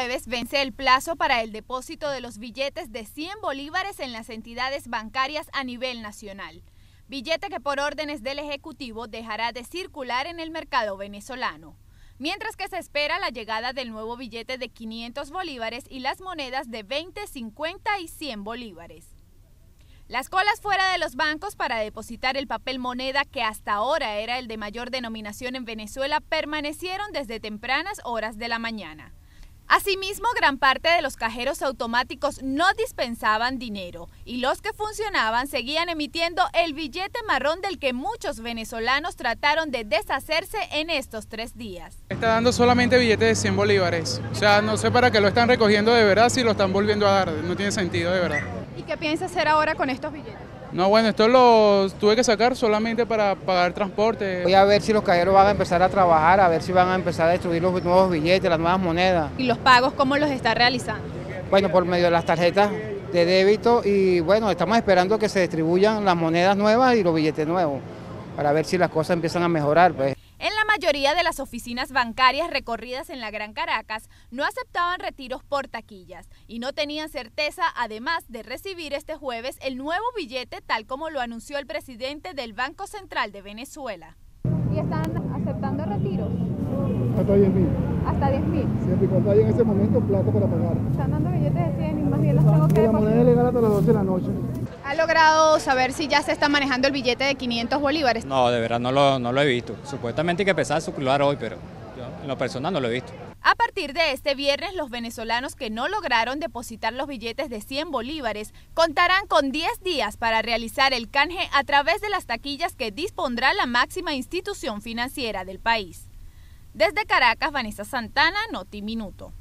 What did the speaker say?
jueves vence el plazo para el depósito de los billetes de 100 bolívares en las entidades bancarias a nivel nacional. Billete que por órdenes del Ejecutivo dejará de circular en el mercado venezolano. Mientras que se espera la llegada del nuevo billete de 500 bolívares y las monedas de 20, 50 y 100 bolívares. Las colas fuera de los bancos para depositar el papel moneda, que hasta ahora era el de mayor denominación en Venezuela, permanecieron desde tempranas horas de la mañana. Asimismo, gran parte de los cajeros automáticos no dispensaban dinero y los que funcionaban seguían emitiendo el billete marrón del que muchos venezolanos trataron de deshacerse en estos 3 días. Está dando solamente billetes de 100 bolívares, o sea, no sé para qué lo están recogiendo de verdad, si lo están volviendo a dar, no tiene sentido de verdad. ¿Y qué piensa hacer ahora con estos billetes? No, bueno, esto los tuve que sacar solamente para pagar transporte. Voy a ver si los cajeros van a empezar a trabajar, a ver si van a empezar a distribuir los nuevos billetes, las nuevas monedas. ¿Y los pagos cómo los está realizando? Bueno, por medio de las tarjetas de débito y bueno, estamos esperando que se distribuyan las monedas nuevas y los billetes nuevos, para ver si las cosas empiezan a mejorar, pues. En la mayoría de las oficinas bancarias recorridas en la Gran Caracas no aceptaban retiros por taquillas y no tenían certeza, además de recibir este jueves el nuevo billete tal como lo anunció el presidente del Banco Central de Venezuela. ¿Y están aceptando retiros? Hasta 10.000. ¿Hasta 10.000? Siempre y cuando hay en ese momento plata para pagar. Están dando billetes de 100 y más bien los tengo que La moneda es legal hasta las 12 de la noche. ¿Ha logrado saber si ya se está manejando el billete de 500 bolívares? No, de verdad no lo he visto. Supuestamente hay que empezar a circular hoy, pero yo en lo personal no lo he visto. A partir de este viernes, los venezolanos que no lograron depositar los billetes de 100 bolívares contarán con 10 días para realizar el canje a través de las taquillas que dispondrá la máxima institución financiera del país. Desde Caracas, Vanessa Santana, Noti Minuto.